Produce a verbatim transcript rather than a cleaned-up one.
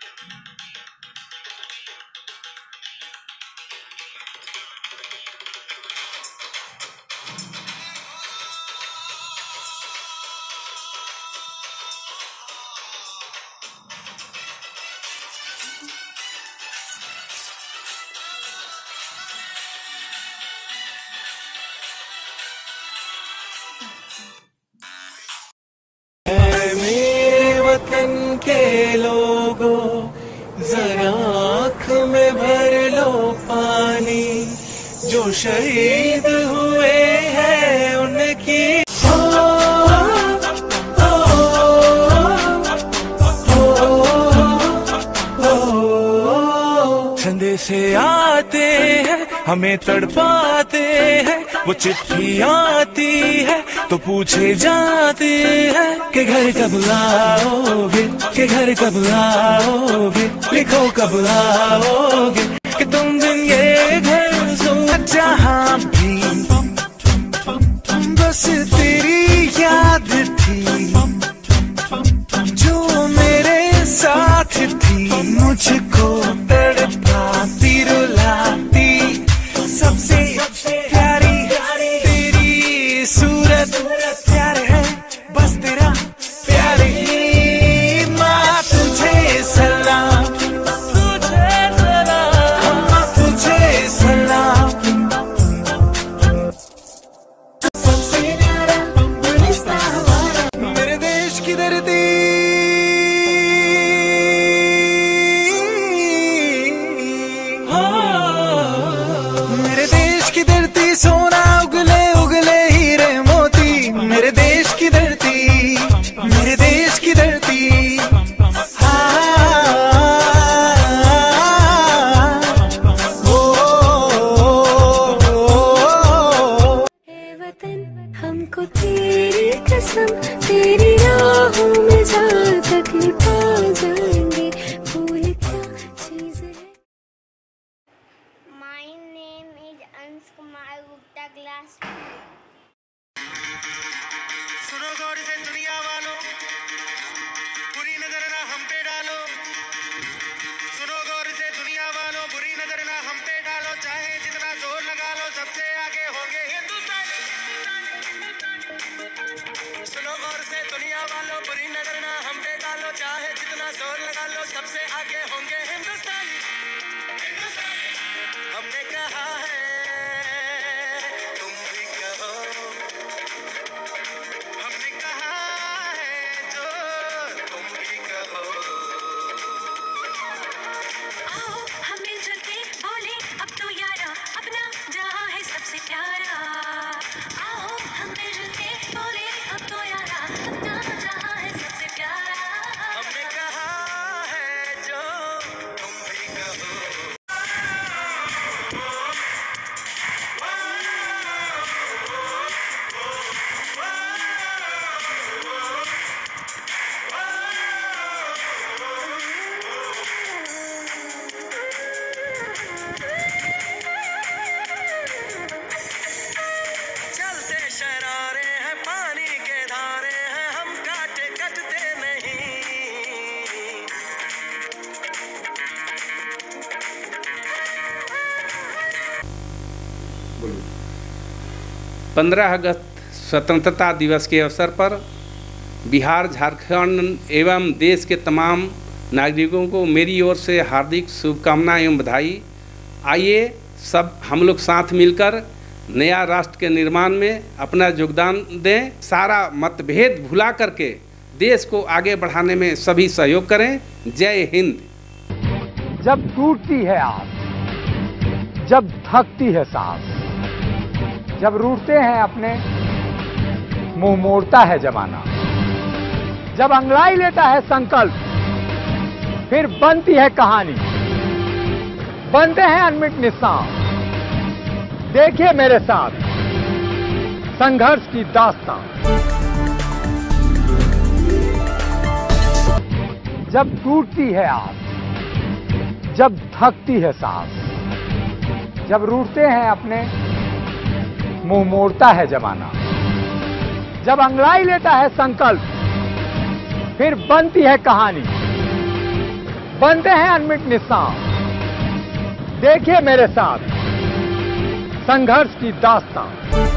के लोगों जरा आँख में भर लो पानी, जो शहीद हुए हैं उनकी। संदेशे आते हैं हमें तड़पाते हैं, वो चिट्ठी आती है तो पूछे जाते हैं कि घर कब आओगे, कि घर कब आओगे, लिखो कब आओगे, कि तुम दिन ये घर सो। जहाँ भी बस तेरी याद थी, जो मेरे साथ थी, मुझको तड़पाती रुलाती, सबसे प्यारी तेरी सूरत, प्यार है बस तेरा प्यार ही। माँ तुझे सलाम, तुझे सलाम, अम्मा तुझे सलाम, सबसे प्यारा गुलिस्तां हमारा, मेरे देश की धरती। सोना उगले उगले हीरे मोती, मेरे देश की धरती, मेरे देश की धरती। हाँ, ओ, ए वतन हमको तेरी कसम, तेरी राहों में जहाँ तक लुटा जाएंगे, भूल क्या चीज़ है। My name is Ansh Kumar Gupta, class. सुनो गौर से दुनिया वालों, बुरी नजर ना हम पे डालो। सुनो गौर से दुनिया वालों, बुरी नजर ना हम पे डालो। चाहे जितना जोर लगा लो, सबसे आगे होंगे हिंदुस्तान। सुनो गौर से दुनिया वालों, बुरी नजर ना हम पे डालो। चाहे जितना जोर लगा लो, सबसे आगे होंगे हिंदुस्तान। हमने कहा है तुम भी कहो, हमने कहा है जो तुम भी कहो। आओ हम मिलजुल के बोले अब तो यारा, अपना जहाँ है सबसे प्यारा। आओ हम मिलजुल के बोले अब तो यारा, अपना जहाँ है सबसे प्यारा। हमने कहा है जो तुम भी कहो। चलते शरारे हैं, पानी के धारे हैं, हम काटे कटते नहीं। पंद्रह अगस्त स्वतंत्रता दिवस के अवसर पर बिहार, झारखंड एवं देश के तमाम नागरिकों को मेरी ओर से हार्दिक शुभकामनाएं एवं बधाई। आइए सब हम लोग साथ मिलकर नया राष्ट्र के निर्माण में अपना योगदान दें। सारा मतभेद भुला करके देश को आगे बढ़ाने में सभी सहयोग करें। जय हिंद। जब टूटती है आस, जब थकती है सांस, जब रूठते हैं अपने, मुंह मोड़ता है जमाना, जब अंगड़ाई लेता है संकल्प, फिर बनती है कहानी, बनते हैं अनमिट निशान। देखिए मेरे साथ संघर्ष की दास्तां। जब टूटती है आस, जब थकती है सांस, जब रूठते हैं अपने, मुंह मोड़ता है जमाना, जब अंगड़ाई लेता है संकल्प, फिर बनती है कहानी, बनते हैं अनमिट निशान। देखिए मेरे साथ संघर्ष की दास्तान।